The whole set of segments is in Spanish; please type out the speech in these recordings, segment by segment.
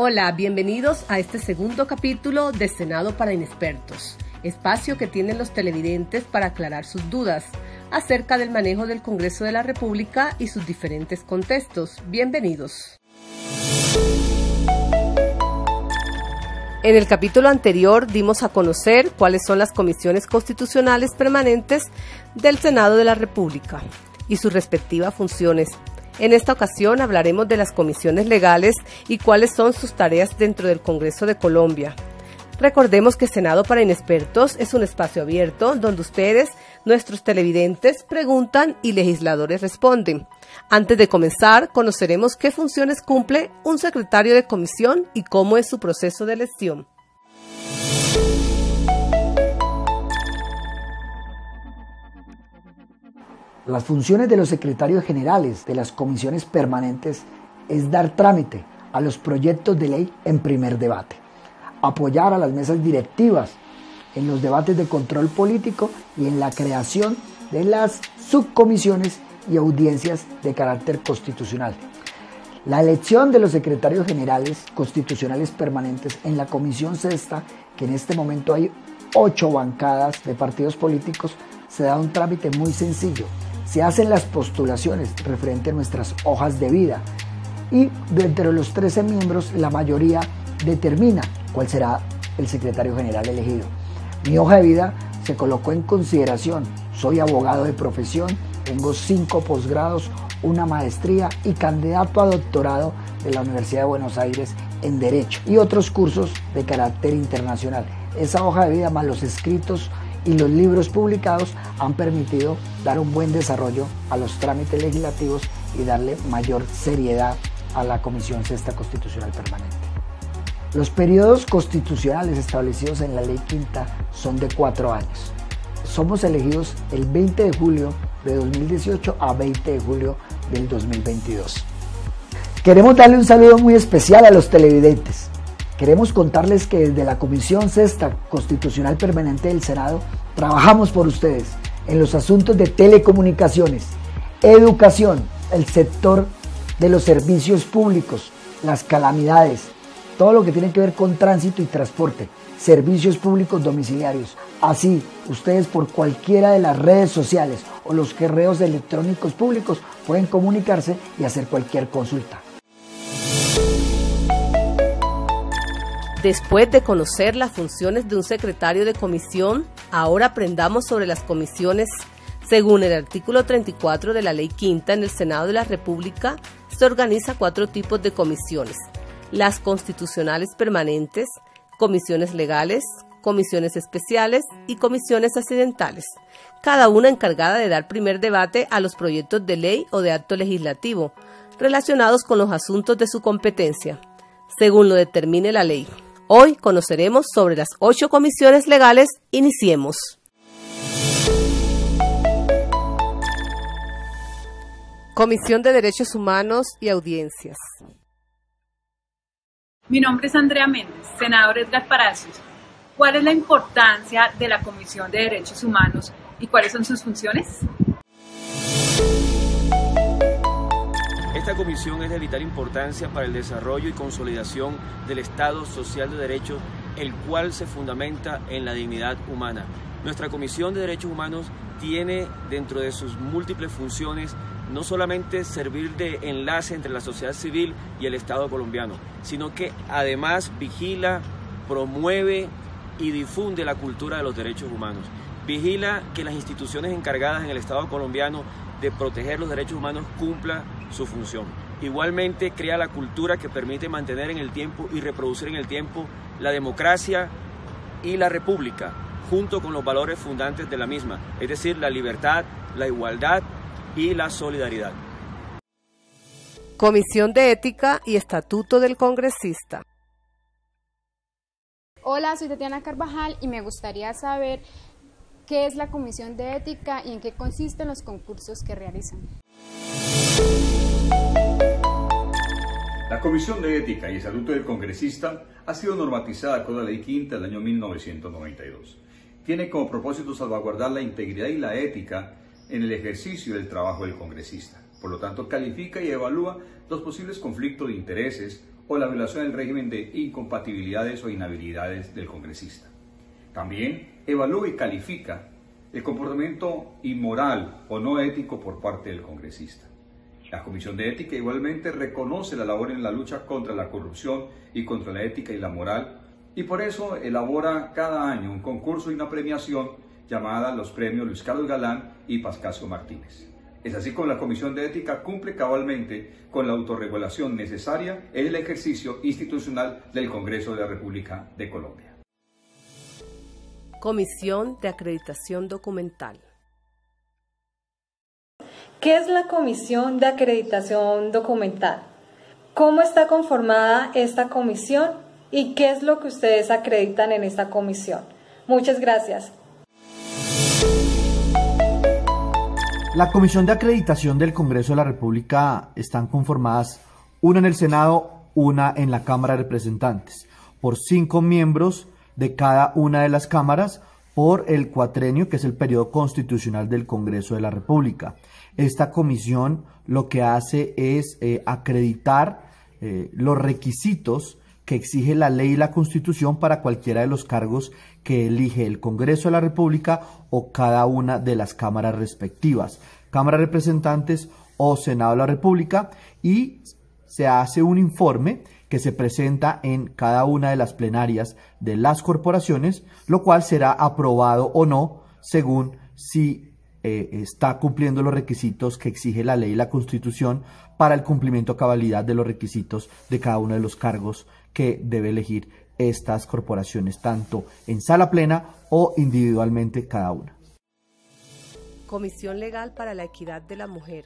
Hola, bienvenidos a este segundo capítulo de Senado para Inexpertos, espacio que tienen los televidentes para aclarar sus dudas acerca del manejo del Congreso de la República y sus diferentes contextos. Bienvenidos. En el capítulo anterior dimos a conocer cuáles son las comisiones constitucionales permanentes del Senado de la República y sus respectivas funciones. En esta ocasión hablaremos de las comisiones legales y cuáles son sus tareas dentro del Congreso de Colombia. Recordemos que Senado para Inexpertos es un espacio abierto donde ustedes, nuestros televidentes, preguntan y legisladores responden. Antes de comenzar, conoceremos qué funciones cumple un secretario de comisión y cómo es su proceso de elección. Las funciones de los secretarios generales de las comisiones permanentes es dar trámite a los proyectos de ley en primer debate, apoyar a las mesas directivas en los debates de control político y en la creación de las subcomisiones y audiencias de carácter constitucional. La elección de los secretarios generales constitucionales permanentes en la Comisión Sexta, que en este momento hay 8 bancadas de partidos políticos, se da un trámite muy sencillo. Se hacen las postulaciones referente a nuestras hojas de vida y de entre los 13 miembros la mayoría determina cuál será el secretario general elegido. Mi hoja de vida se colocó en consideración. Soy abogado de profesión, tengo 5 posgrados, una maestría y candidato a doctorado de la Universidad de Buenos Aires en Derecho y otros cursos de carácter internacional. Esa hoja de vida más los escritos y los libros publicados han permitido dar un buen desarrollo a los trámites legislativos y darle mayor seriedad a la Comisión Sexta Constitucional Permanente. Los periodos constitucionales establecidos en la Ley Quinta son de 4 años. Somos elegidos el 20 de julio de 2018 a 20 de julio del 2022. Queremos darle un saludo muy especial a los televidentes. Queremos contarles que desde la Comisión Sexta Constitucional Permanente del Senado trabajamos por ustedes en los asuntos de telecomunicaciones, educación, el sector de los servicios públicos, las calamidades, todo lo que tiene que ver con tránsito y transporte, servicios públicos domiciliarios. Así, ustedes por cualquiera de las redes sociales o los correos electrónicos públicos pueden comunicarse y hacer cualquier consulta. Después de conocer las funciones de un secretario de comisión, ahora aprendamos sobre las comisiones. Según el artículo 34 de la Ley Quinta, en el Senado de la República se organiza 4 tipos de comisiones: las constitucionales permanentes, comisiones legales, comisiones especiales y comisiones accidentales, cada una encargada de dar primer debate a los proyectos de ley o de acto legislativo relacionados con los asuntos de su competencia, según lo determine la ley. Hoy conoceremos sobre las 8 comisiones legales. Iniciemos. Comisión de Derechos Humanos y Audiencias. Mi nombre es Andrea Méndez, senador Edgar Palacios. ¿Cuál es la importancia de la Comisión de Derechos Humanos y cuáles son sus funciones? Esta comisión es de vital importancia para el desarrollo y consolidación del Estado social de derecho, el cual se fundamenta en la dignidad humana. Nuestra Comisión de Derechos Humanos tiene dentro de sus múltiples funciones no solamente servir de enlace entre la sociedad civil y el Estado colombiano, sino que además vigila, promueve y difunde la cultura de los derechos humanos. Vigila que las instituciones encargadas en el Estado colombiano de proteger los derechos humanos cumplan su función. Igualmente crea la cultura que permite mantener en el tiempo y reproducir en el tiempo la democracia y la república, junto con los valores fundantes de la misma, es decir, la libertad, la igualdad y la solidaridad. Comisión de Ética y Estatuto del Congresista. Hola, soy Tatiana Carvajal y me gustaría saber qué es la Comisión de Ética y en qué consisten los concursos que realizan. La Comisión de Ética y Estatuto del Congresista ha sido normatizada con la Ley Quinta del año 1992. Tiene como propósito salvaguardar la integridad y la ética en el ejercicio del trabajo del congresista. Por lo tanto, califica y evalúa los posibles conflictos de intereses o la violación del régimen de incompatibilidades o inhabilidades del congresista. También evalúa y califica el comportamiento inmoral o no ético por parte del congresista. La Comisión de Ética igualmente reconoce la labor en la lucha contra la corrupción y contra la ética y la moral, y por eso elabora cada año un concurso y una premiación llamada los premios Luis Carlos Galán y Pascasio Martínez. Es así como la Comisión de Ética cumple cabalmente con la autorregulación necesaria en el ejercicio institucional del Congreso de la República de Colombia. Comisión de Acreditación Documental. ¿Qué es la Comisión de Acreditación Documental? ¿Cómo está conformada esta comisión? ¿Y qué es lo que ustedes acreditan en esta comisión? Muchas gracias. La Comisión de Acreditación del Congreso de la República están conformadas una en el Senado, una en la Cámara de Representantes, por 5 miembros de cada una de las cámaras por el cuatrenio, que es el periodo constitucional del Congreso de la República. Esta comisión lo que hace es acreditar los requisitos que exige la ley y la Constitución para cualquiera de los cargos que elige el Congreso de la República o cada una de las cámaras respectivas, Cámara de Representantes o Senado de la República, y se hace un informe que se presenta en cada una de las plenarias de las corporaciones, lo cual será aprobado o no según si está cumpliendo los requisitos que exige la ley y la Constitución para el cumplimiento a cabalidad de los requisitos de cada uno de los cargos que debe elegir estas corporaciones, tanto en sala plena o individualmente cada una. Comisión Legal para la Equidad de la Mujer.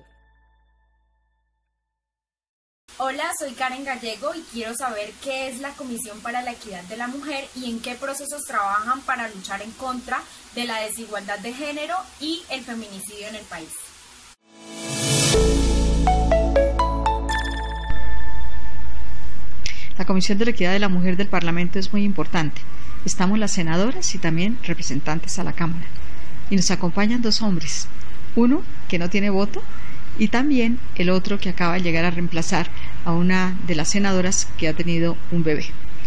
Hola, soy Karen Gallego y quiero saber qué es la Comisión para la Equidad de la Mujer y en qué procesos trabajan para luchar en contra de la desigualdad de género y el feminicidio en el país. La Comisión de la Equidad de la Mujer del Parlamento es muy importante. Estamos las senadoras y también representantes a la Cámara. Y nos acompañan 2 hombres, uno que no tiene voto y también el otro que acaba de llegar a reemplazar a una de las senadoras que ha tenido un bebé.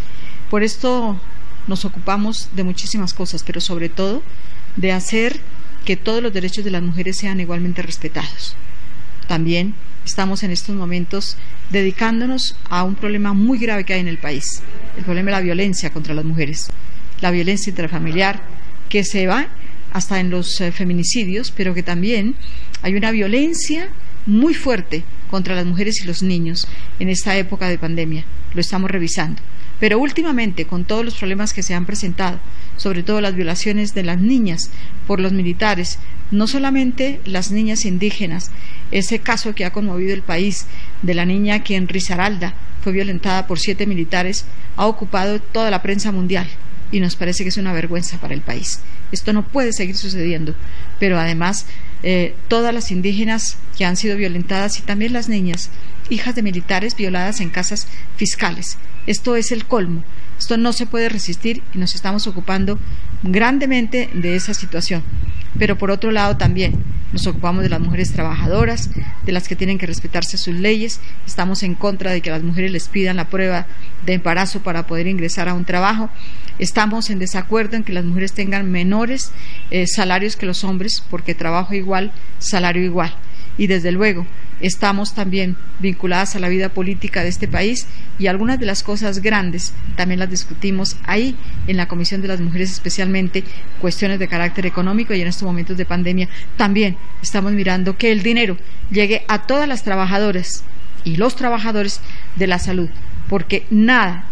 Por esto nos ocupamos de muchísimas cosas, pero sobre todo de hacer que todos los derechos de las mujeres sean igualmente respetados. También estamos en estos momentos dedicándonos a un problema muy grave que hay en el país, el problema de la violencia contra las mujeres, la violencia intrafamiliar que se va hasta en los feminicidios, pero que también hay una violencia muy fuerte contra las mujeres y los niños en esta época de pandemia. Lo estamos revisando. Pero últimamente, con todos los problemas que se han presentado, sobre todo las violaciones de las niñas por los militares, no solamente las niñas indígenas, ese caso que ha conmovido el país de la niña que en Risaralda fue violentada por 7 militares, ha ocupado toda la prensa mundial y nos parece que es una vergüenza para el país. Esto no puede seguir sucediendo, pero además todas las indígenas que han sido violentadas y también las niñas, hijas de militares violadas en casas fiscales. Esto es el colmo. Esto no se puede resistir y nos estamos ocupando grandemente de esa situación. Pero por otro lado también nos ocupamos de las mujeres trabajadoras, de las que tienen que respetarse sus leyes. Estamos en contra de que las mujeres les pidan la prueba de embarazo para poder ingresar a un trabajo. Estamos en desacuerdo en que las mujeres tengan menores salarios que los hombres, porque trabajo igual, salario igual. Y desde luego estamos también vinculadas a la vida política de este país y algunas de las cosas grandes también las discutimos ahí en la Comisión de las Mujeres, especialmente cuestiones de carácter económico, y en estos momentos de pandemia también estamos mirando que el dinero llegue a todas las trabajadoras y los trabajadores de la salud, porque nada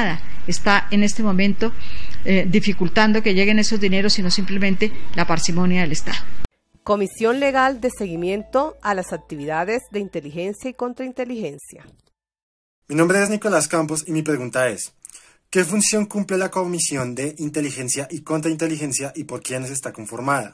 está en este momento dificultando que lleguen esos dineros, sino simplemente la parsimonia del Estado. Comisión Legal de Seguimiento a las Actividades de Inteligencia y Contrainteligencia. Mi nombre es Nicolás Campos y mi pregunta es: ¿qué función cumple la Comisión de Inteligencia y Contrainteligencia y por quiénes está conformada?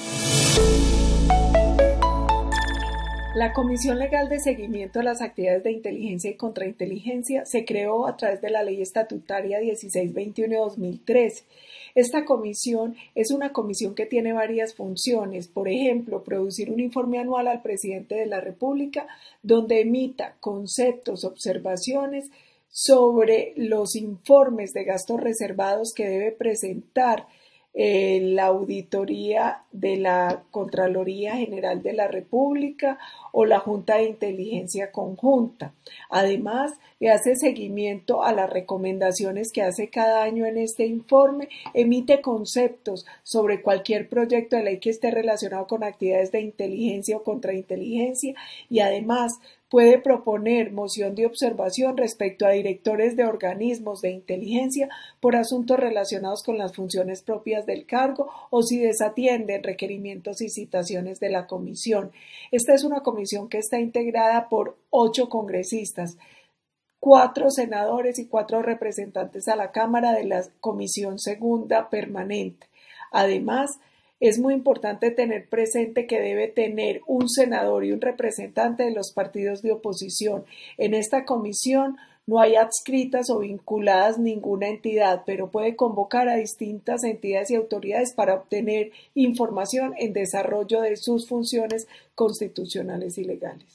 La Comisión Legal de Seguimiento a las Actividades de Inteligencia y Contrainteligencia se creó a través de la Ley Estatutaria 1621 de 2013. Esta comisión es una comisión que tiene varias funciones, por ejemplo, producir un informe anual al presidente de la República donde emita conceptos, observaciones sobre los informes de gastos reservados que debe presentar la auditoría de la Contraloría General de la República o la Junta de Inteligencia Conjunta. Además, le hace seguimiento a las recomendaciones que hace cada año en este informe, emite conceptos sobre cualquier proyecto de ley que esté relacionado con actividades de inteligencia o contrainteligencia y además puede proponer moción de observación respecto a directores de organismos de inteligencia por asuntos relacionados con las funciones propias del cargo o si desatienden requerimientos y citaciones de la comisión. Esta es una comisión que está integrada por 8 congresistas, 4 senadores y 4 representantes a la Cámara de la Comisión Segunda Permanente. Además, es muy importante tener presente que debe tener un senador y un representante de los partidos de oposición. En esta comisión no hay adscritas o vinculadas ninguna entidad, pero puede convocar a distintas entidades y autoridades para obtener información en desarrollo de sus funciones constitucionales y legales.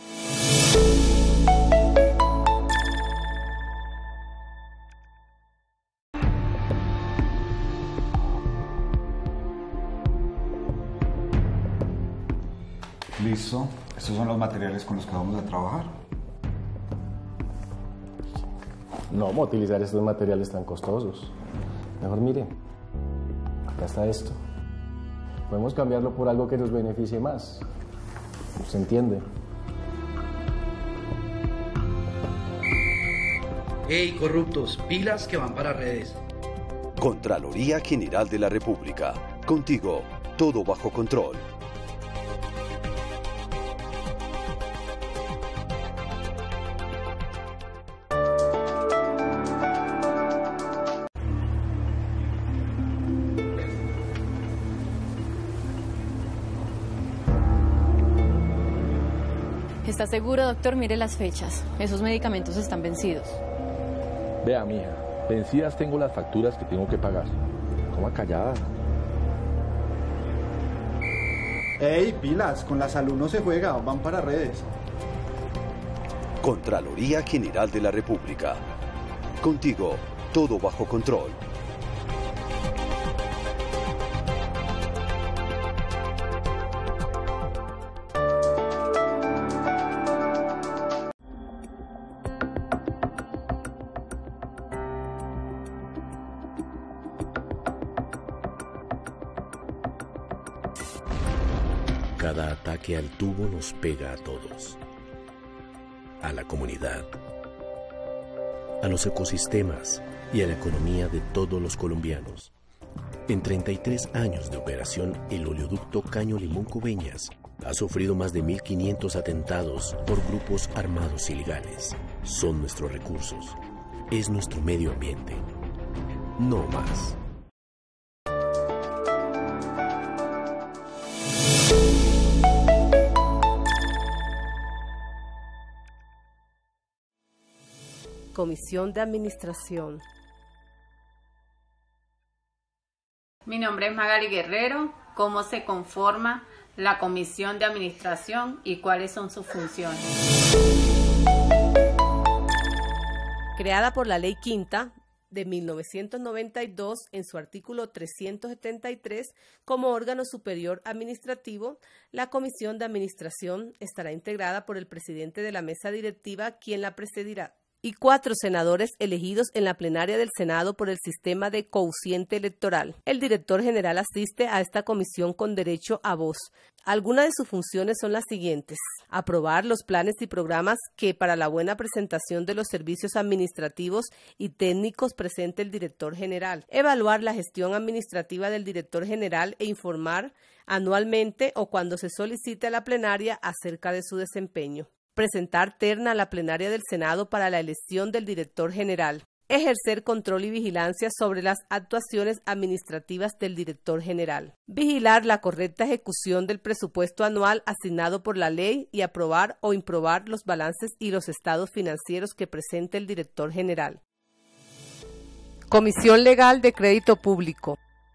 Listo, estos son los materiales con los que vamos a trabajar. No vamos a utilizar estos materiales tan costosos. Mejor mire, acá está esto. Podemos cambiarlo por algo que nos beneficie más. ¿Se entiende? ¡Ey, corruptos! Pilas que van para redes. Contraloría General de la República. Contigo, todo bajo control. ¿Está seguro, doctor? Mire las fechas. Esos medicamentos están vencidos. Vea, mija, vencidas tengo las facturas que tengo que pagar. Coma callada. ¡Ey, pilas! Con la salud no se juega, van para redes. Contraloría General de la República. Contigo, todo bajo control. Cada ataque al tubo nos pega a todos, a la comunidad, a los ecosistemas y a la economía de todos los colombianos. En 33 años de operación, el oleoducto Caño Limón-Coveñas ha sufrido más de 1.500 atentados por grupos armados ilegales. Son nuestros recursos, es nuestro medio ambiente. No más. Comisión de Administración. Mi nombre es Magali Guerrero. ¿Cómo se conforma la Comisión de Administración y cuáles son sus funciones? Creada por la Ley Quinta de 1992 en su artículo 373 como órgano superior administrativo, la Comisión de Administración estará integrada por el presidente de la mesa directiva, quien la presidirá, y 4 senadores elegidos en la plenaria del Senado por el sistema de cociente electoral. El director general asiste a esta comisión con derecho a voz. Algunas de sus funciones son las siguientes: aprobar los planes y programas que para la buena presentación de los servicios administrativos y técnicos presente el director general, evaluar la gestión administrativa del director general e informar anualmente o cuando se solicite a la plenaria acerca de su desempeño. Presentar terna a la plenaria del Senado para la elección del director general. Ejercer control y vigilancia sobre las actuaciones administrativas del director general. Vigilar la correcta ejecución del presupuesto anual asignado por la ley y aprobar o improbar los balances y los estados financieros que presente el director general. Comisión Legal de Crédito Público.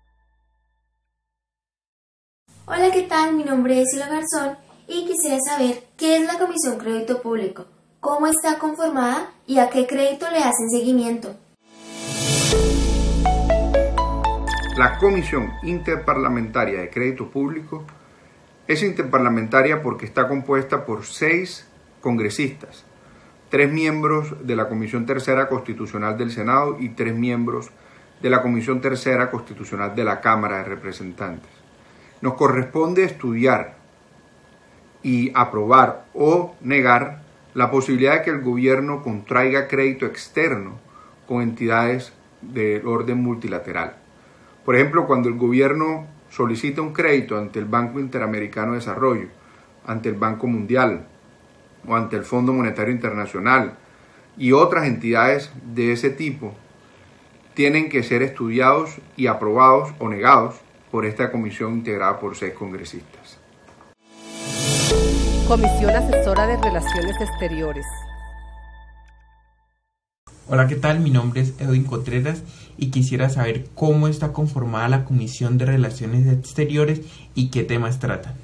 Hola, ¿qué tal? Mi nombre es Sila Garzón y quisiera saber qué es la Comisión Crédito Público, cómo está conformada y a qué crédito le hacen seguimiento. La Comisión Interparlamentaria de Crédito Público es interparlamentaria porque está compuesta por 6 congresistas, 3 miembros de la Comisión Tercera Constitucional del Senado y 3 miembros de la Comisión Tercera Constitucional de la Cámara de Representantes. Nos corresponde estudiar y aprobar o negar la posibilidad de que el gobierno contraiga crédito externo con entidades del orden multilateral. Por ejemplo, cuando el gobierno solicita un crédito ante el Banco Interamericano de Desarrollo, ante el Banco Mundial o ante el Fondo Monetario Internacional y otras entidades de ese tipo, tienen que ser estudiados y aprobados o negados por esta comisión integrada por 6 congresistas. Comisión Asesora de Relaciones Exteriores. Hola, ¿qué tal? Mi nombre es Edwin Contreras y quisiera saber cómo está conformada la Comisión de Relaciones Exteriores y qué temas trata.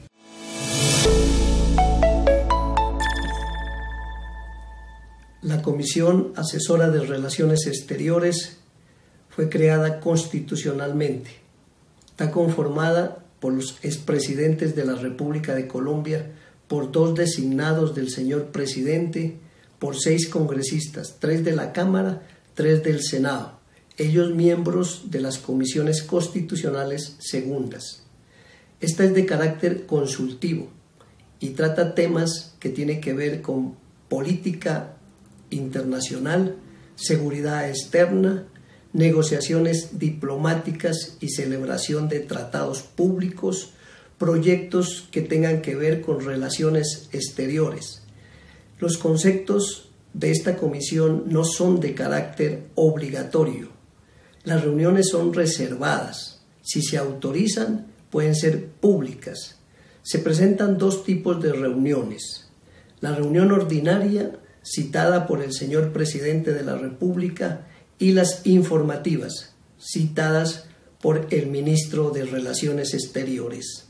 La Comisión Asesora de Relaciones Exteriores fue creada constitucionalmente. Está conformada por los expresidentes de la República de Colombia, por 2 designados del señor presidente, por 6 congresistas, 3 de la Cámara, 3 del Senado, ellos miembros de las comisiones constitucionales segundas. Esta es de carácter consultivo y trata temas que tienen que ver con política internacional, seguridad externa, negociaciones diplomáticas y celebración de tratados públicos, proyectos que tengan que ver con relaciones exteriores. Los conceptos de esta comisión no son de carácter obligatorio. Las reuniones son reservadas. Si se autorizan, pueden ser públicas. Se presentan 2 tipos de reuniones. La reunión ordinaria, citada por el señor presidente de la República, y las informativas, citadas por el ministro de Relaciones Exteriores.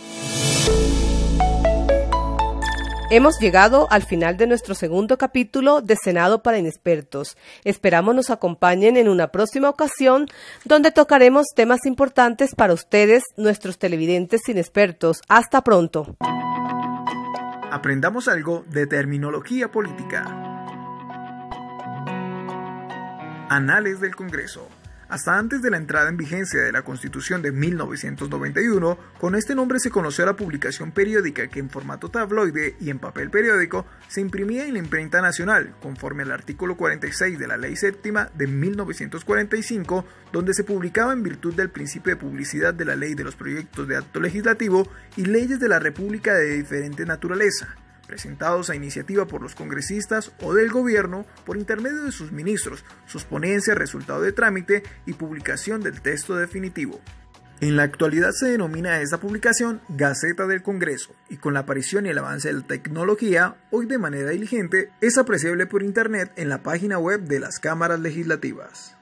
Hemos llegado al final de nuestro segundo capítulo de Senado para Inexpertos. Esperamos nos acompañen en una próxima ocasión donde tocaremos temas importantes para ustedes, nuestros televidentes inexpertos. Hasta pronto. Aprendamos algo de terminología política. Anales del Congreso. Hasta antes de la entrada en vigencia de la Constitución de 1991, con este nombre se conoció la publicación periódica que en formato tabloide y en papel periódico se imprimía en la imprenta nacional, conforme al artículo 46 de la Ley Séptima de 1945, donde se publicaba en virtud del principio de publicidad de la Ley de los Proyectos de Acto Legislativo y leyes de la República de diferente naturaleza, presentados a iniciativa por los congresistas o del gobierno por intermedio de sus ministros, sus ponencias, resultado de trámite y publicación del texto definitivo. En la actualidad se denomina a esta publicación Gaceta del Congreso y con la aparición y el avance de la tecnología, hoy de manera diligente, es apreciable por internet en la página web de las cámaras legislativas.